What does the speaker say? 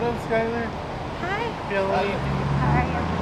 What up, Skyler? Hi. Hallowee. How are you?